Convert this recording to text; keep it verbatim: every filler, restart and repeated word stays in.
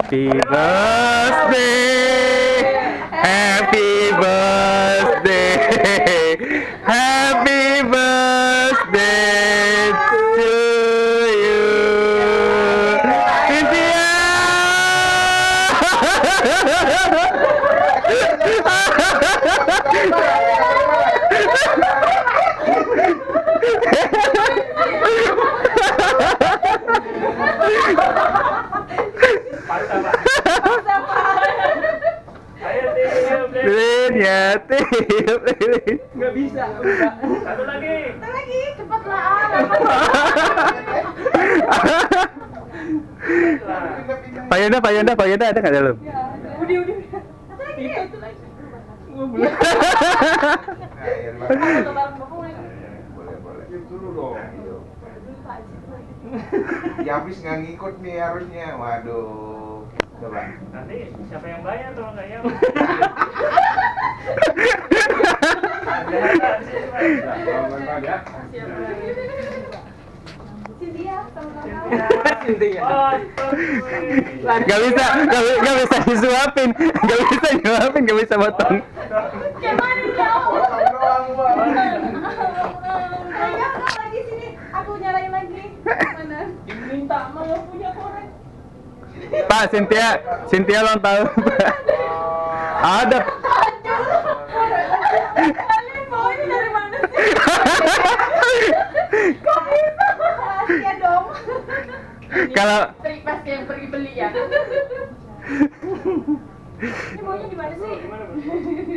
Happy birthday, happy birthday, happy birthday to you, Cintya. Lilin ya, tiup Lilin. Nggak bisa. Satu lagi. Satu lagi, cepatlah. Pak Yanda, Pak Yanda, Pak Yanda ada nggak dalam? Udah, udah. Satu lagi. Satu lagi. Boleh, boleh. Dulu dong. Ya habis nggak ngikut nih harusnya. Waduh. Coba. Nanti siapa yang bayar kalau nggak ya? Cintya, sama-sama. Cintya. Gak bisa, gak, gak bisa disuapin, gak bisa nyuapin, gak bisa potong. Gimana jauh? Potong doang, Bang. Ayo, kau lagi sini. Aku nyalain lagi. Mana? Diminta mah nggak punya korek. Pak, Cintya, Cintya ulang tahun. Ada. Kalian bawa ini dari mana sih? Kok bisa? Rahasia dong. Kalau Tri pasti yang pergi beli ya. Ini maunya di mana sih?